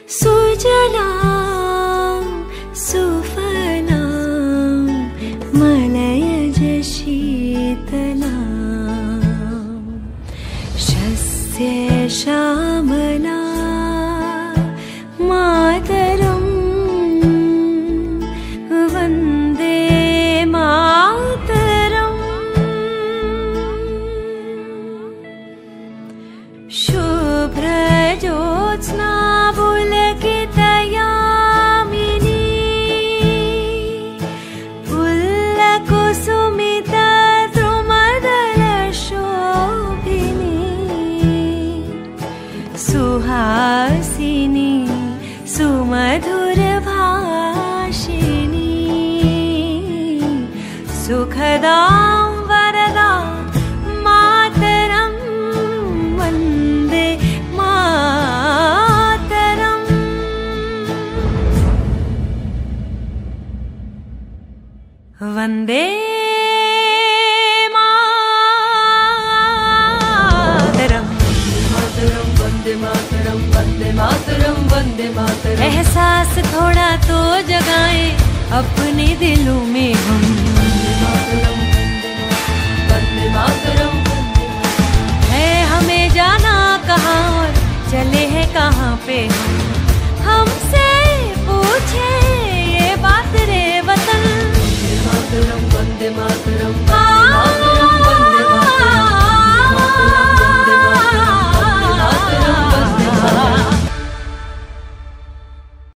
सुजलां सुफलां मलयज शीतलां शस्य श्यामला मातरं वन्दे मातरम्। शुभ्रज्योत्स्ना पुलकितयामिनी पुल्लकुसुमितद्रुमदलशोभिनी सुहासिनी सुमधुरभाषिणी सुखदां वरदां मातरं वन्दे मातरम्। वन्दे मातरम्। वन्दे मातरम्, वन्दे मातरम्, वन्दे मातरम्। एहसास थोड़ा तो जगाएं अपने दिलों में हम। वन्दे मातरम्, वन्दे मातरम्, है हमें जाना कहाँ और चले हैं कहाँ पे हम।